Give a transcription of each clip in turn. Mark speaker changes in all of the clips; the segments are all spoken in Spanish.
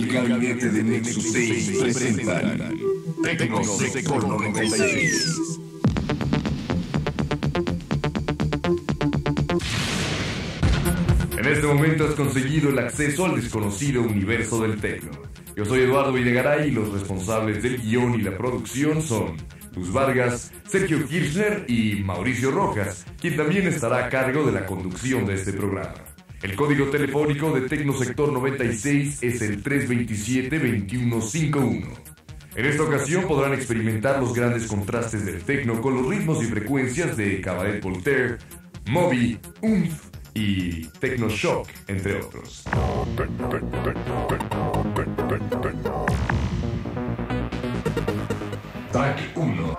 Speaker 1: El gabinete de Nexus 6 presenta Tecnosector 96.
Speaker 2: En este momento has conseguido el acceso al desconocido universo del tecno. Yo soy Eduardo Videgaray y los responsables del guión y la producción son Luz Vargas, Sergio Kirchner y Mauricio Rojas, quien también estará a cargo de la conducción de este programa. El código telefónico de Tecnosector 96 es el 327-2151. En esta ocasión podrán experimentar los grandes contrastes del tecno con los ritmos y frecuencias de Cabaret Voltaire, Moby, Umf y Tecnoshock, entre otros. Track 1.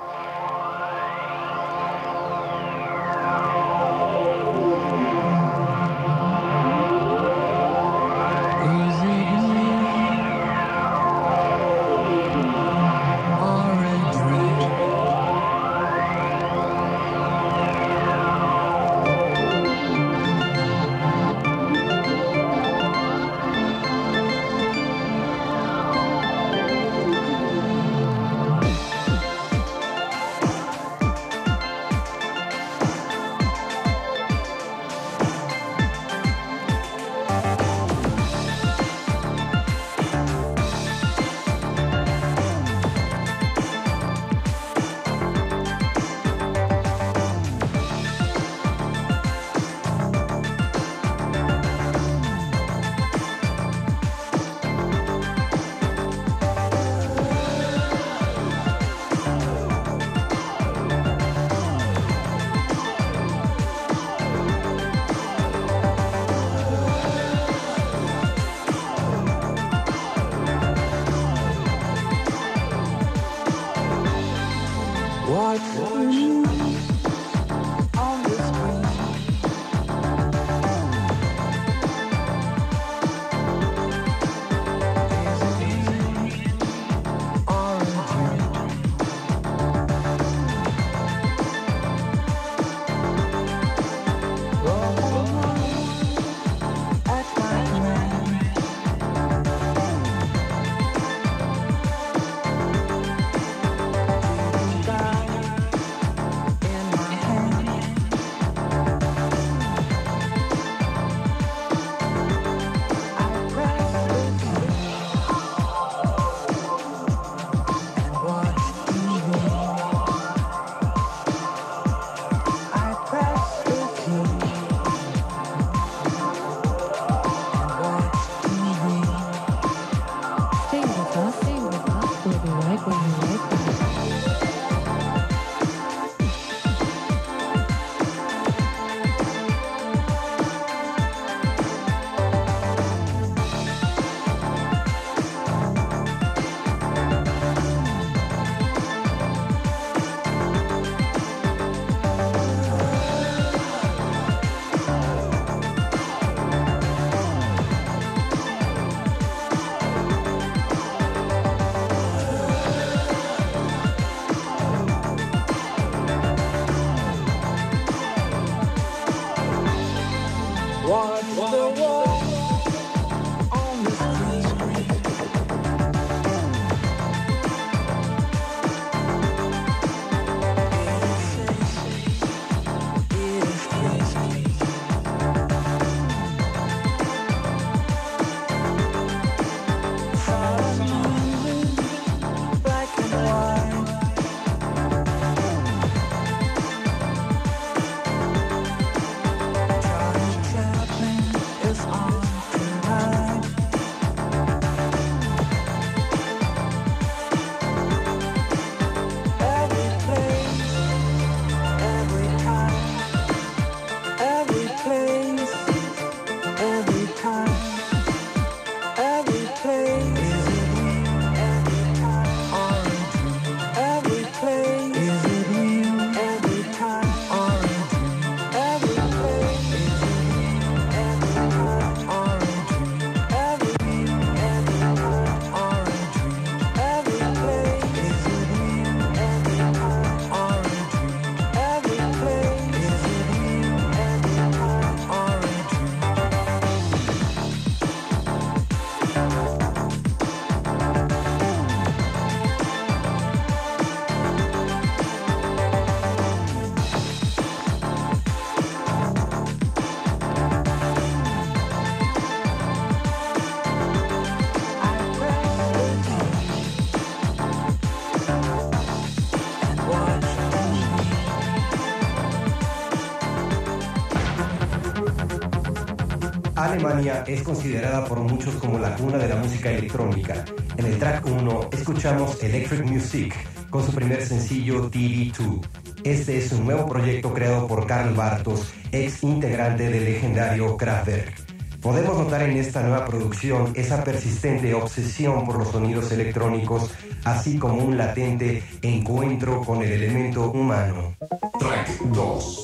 Speaker 3: Alemania es considerada por muchos como la cuna de la música electrónica. En el track 1 escuchamos Electric Music con su primer sencillo TV2. Este es un nuevo proyecto creado por Karl Bartos, ex integrante del legendario Kraftwerk. Podemos notar en esta nueva producción esa persistente obsesión por los sonidos electrónicos, así como un latente encuentro con el elemento humano.
Speaker 1: Track 2.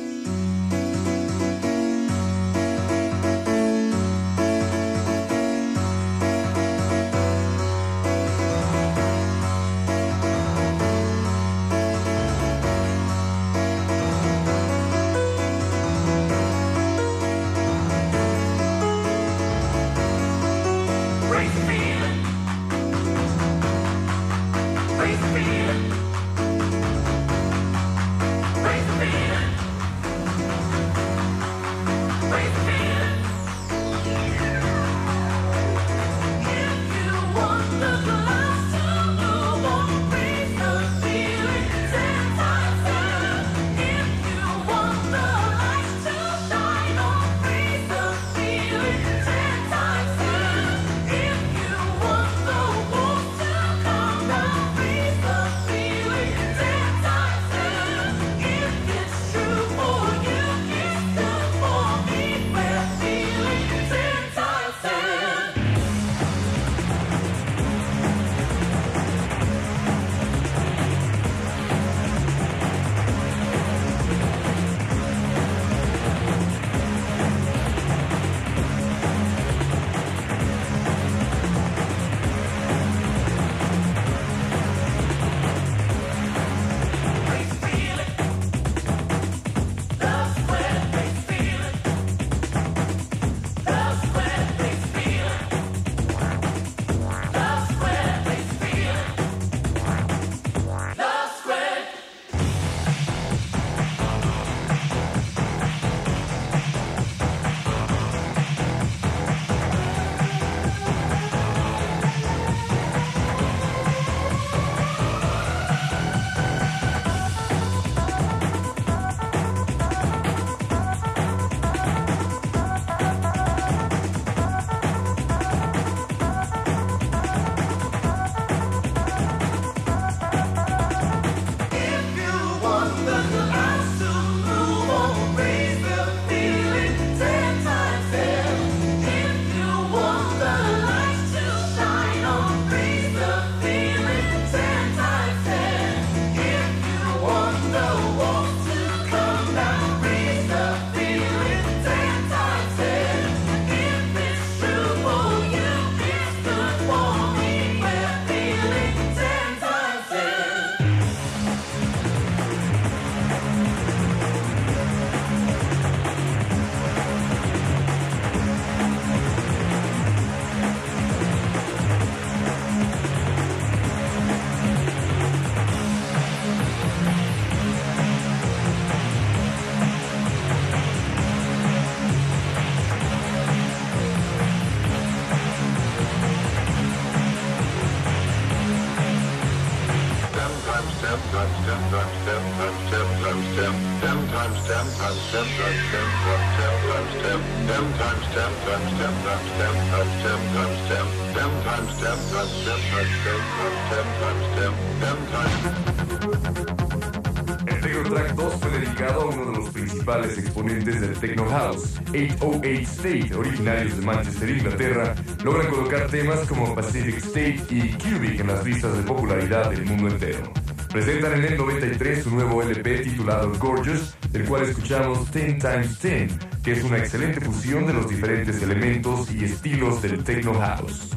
Speaker 2: El Techno Track 2 fue dedicado a uno de los principales exponentes del Techno House, 808 State, originarios de Manchester, Inglaterra. Logran colocar temas como Pacific State y Cubic en las listas de popularidad del mundo entero. Presentan en el 93 su nuevo LP titulado Gorgeous, del cual escuchamos 10x10, que es una excelente fusión de los diferentes elementos y estilos del Techno House.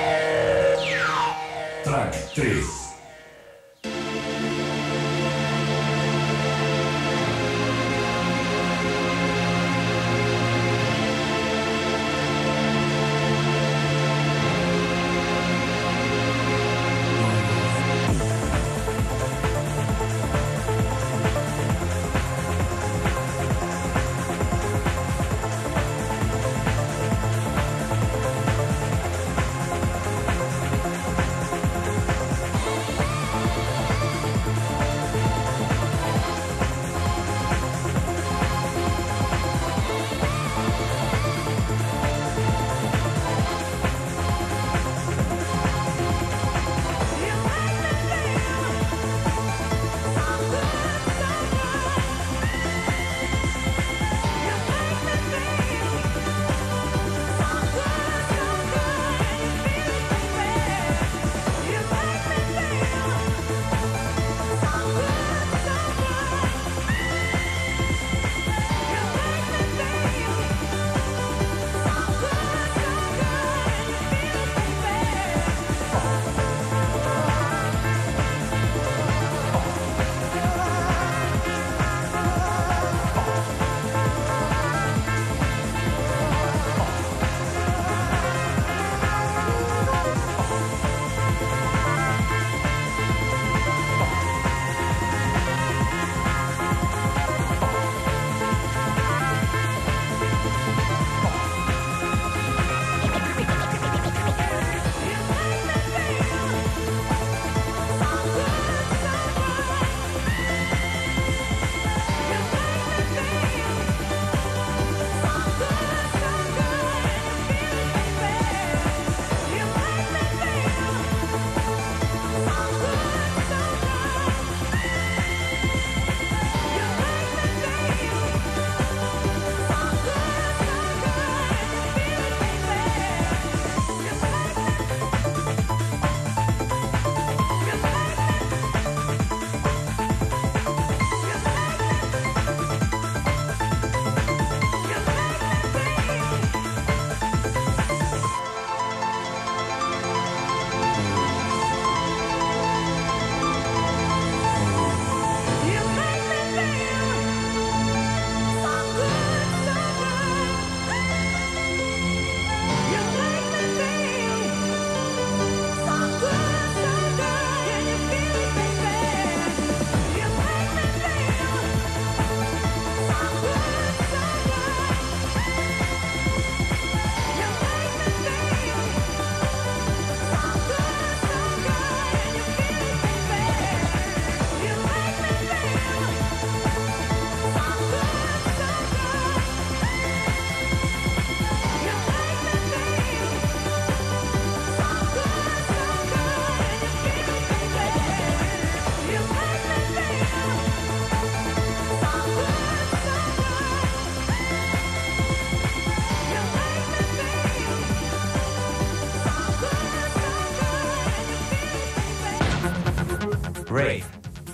Speaker 1: Track 3.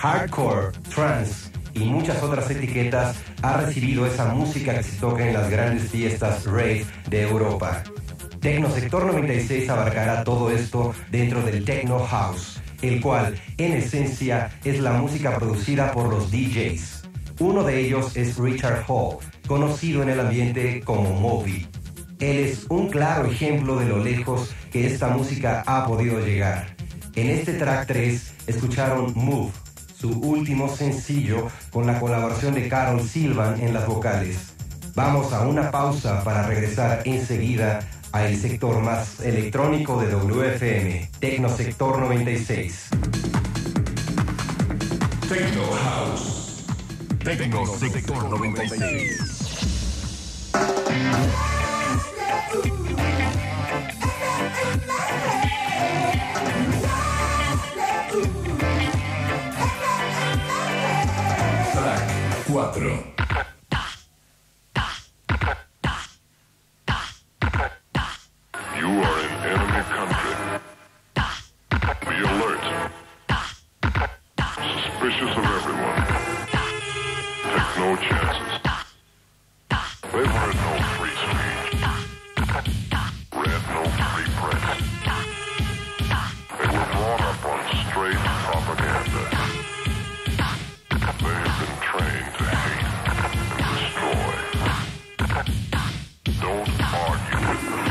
Speaker 3: hardcore, trance y muchas otras etiquetas ha recibido esa música que se toca en las grandes fiestas rave de Europa. Tecnosector 96 abarcará todo esto dentro del Techno House, el cual en esencia es la música producida por los DJs. Uno de ellos es Richard Hall, conocido en el ambiente como Moby. Él es un claro ejemplo de lo lejos que esta música ha podido llegar. En este track 3 escucharon Move, su último sencillo con la colaboración de Carol Silvan en las vocales. Vamos a una pausa para regresar enseguida al sector más electrónico de WFM, Tecnosector 96.
Speaker 1: Techno House.
Speaker 2: Tecnosector 96.
Speaker 1: Track 4.
Speaker 4: You are in enemy country. Be alert. Suspicious of everyone. Take no chances. They've heard no free speech. Read no free press. They were brought up on straight propaganda. They have been trained to hate and destroy. Don't argue with them.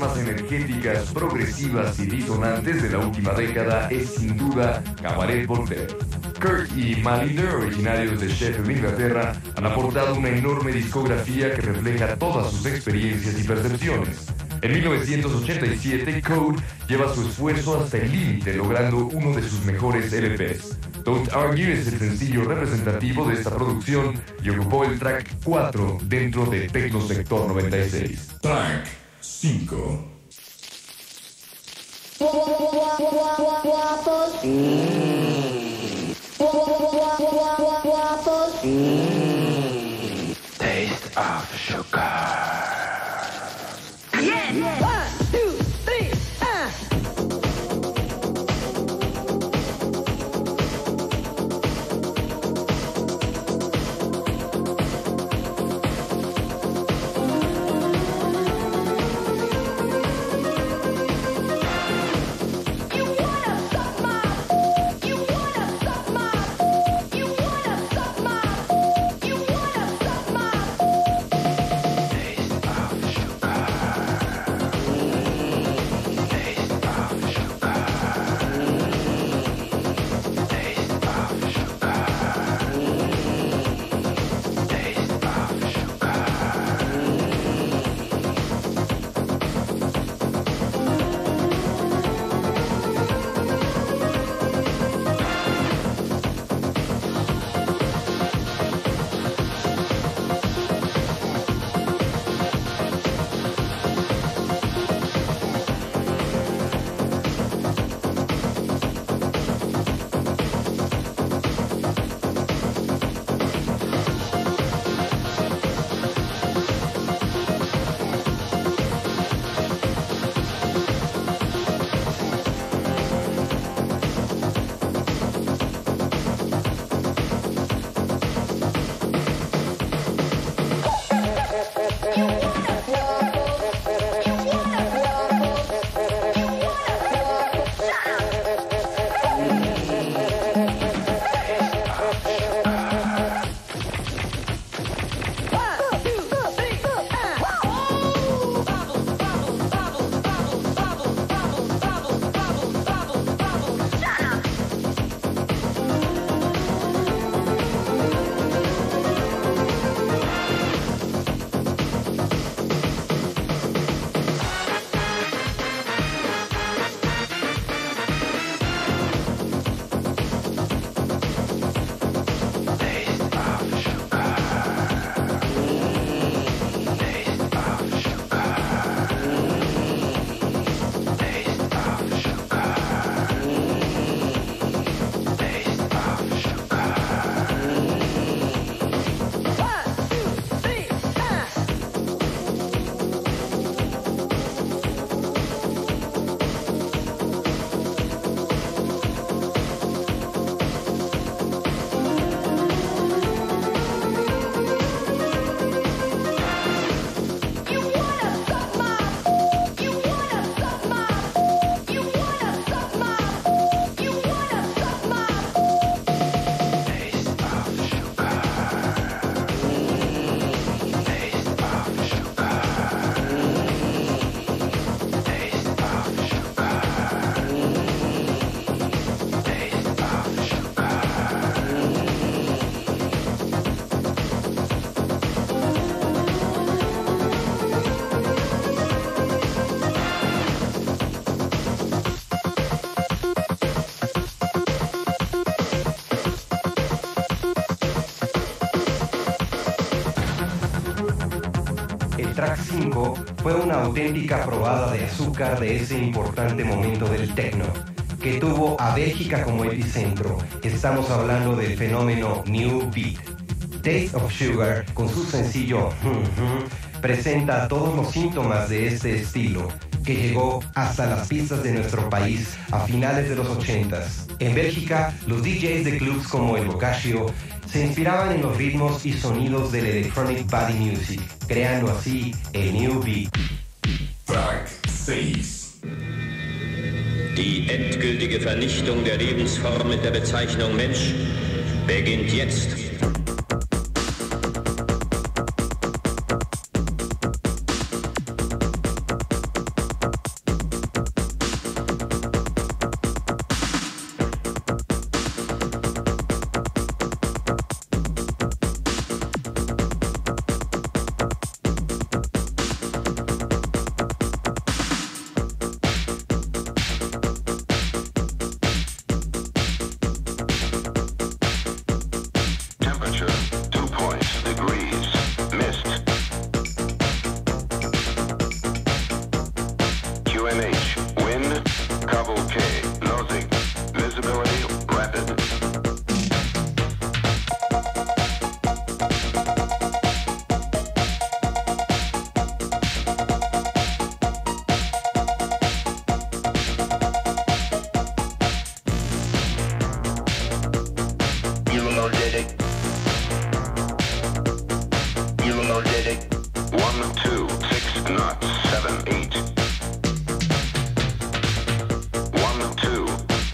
Speaker 2: más energéticas, progresivas y disonantes de la última década es sin duda Cabaret Voltaire. Kurt y Malinder, originarios de Sheffield, Inglaterra, han aportado una enorme discografía que refleja todas sus experiencias y percepciones. En 1987, Code lleva su esfuerzo hasta el límite, logrando uno de sus mejores LPs. Don't Argue es el sencillo representativo de esta producción y ocupó el track 4 dentro de Tecnosector 96.
Speaker 1: Track 5.
Speaker 5: Taste of sugar.
Speaker 3: Track 5 fue una auténtica probada de azúcar de ese importante momento del techno, que tuvo a Bélgica como epicentro. Estamos hablando del fenómeno New Beat. Taste of Sugar, con su sencillo presenta todos los síntomas de este estilo, que llegó hasta las pistas de nuestro país a finales de los 80s. En Bélgica, los DJs de clubs como el Boccaccio se inspiraban en los ritmos y sonidos del electronic body music, creando así el New Beat.
Speaker 1: Track 6.
Speaker 6: Die endgültige Vernichtung der Lebensform mit der Bezeichnung Mensch beginnt jetzt.
Speaker 4: Temperature, 2 points, degrees, mist. QNH, wind, cavalcade, nosing, visibility, rapid. Ulimogetic. 1, 2, 6 knots, 7, 8. 1, 2.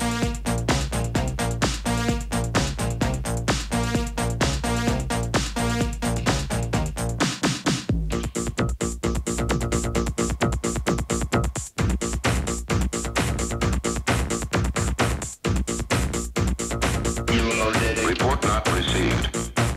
Speaker 4: Report not received.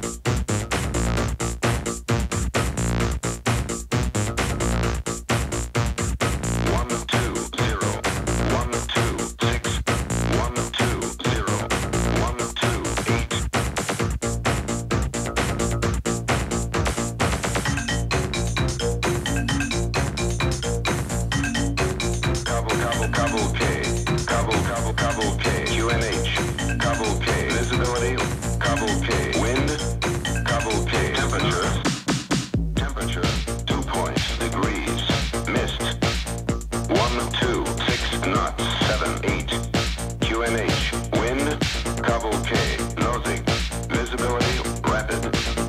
Speaker 4: Cavalcade, QNH, cavalcade, visibility, cavalcade, wind, cavalcade, temperature, 2 points, degrees, mist, 1, 2, 6 knots, 7, 8, QNH, wind, cavalcade, nosing, visibility, rapid,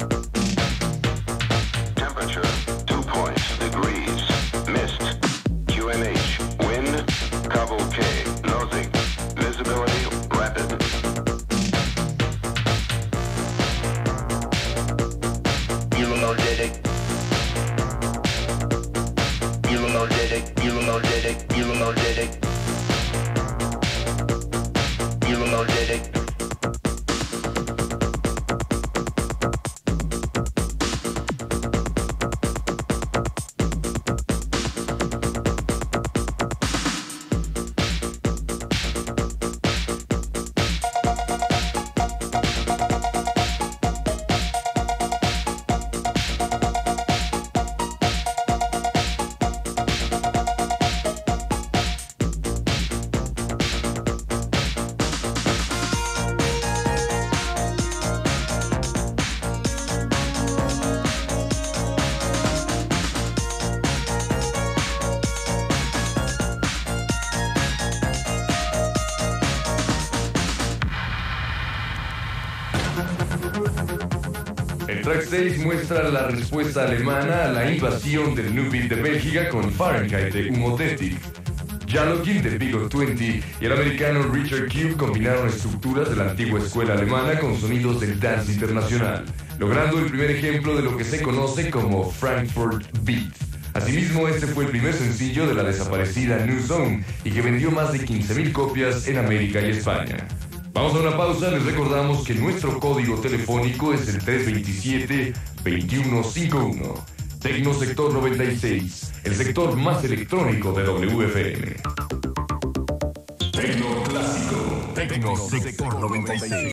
Speaker 4: temperature, 2 points, degrees, mist, QNH, wind, cavalcade, nosing, visibility, rapid. Ulimogetic. Ulimogetic. Ulimogetic. Ulimogetic. Ulimogetic.
Speaker 2: El track 6 muestra la respuesta alemana a la invasión del New Beat de Bélgica con Fahrenheit de Humothetic. Jalogin de Bigot 20 y el americano Richard Cube combinaron estructuras de la antigua escuela alemana con sonidos del dance internacional, logrando el primer ejemplo de lo que se conoce como Frankfurt Beat. Asimismo, este fue el primer sencillo de la desaparecida New Zone y que vendió más de 15.000 copias en América y España. Vamos a una pausa, les recordamos que nuestro código telefónico es el 327-2151. Tecno Sector 96, el sector más electrónico de WFM.
Speaker 1: Tecno Clásico.
Speaker 7: Tecno Sector 96.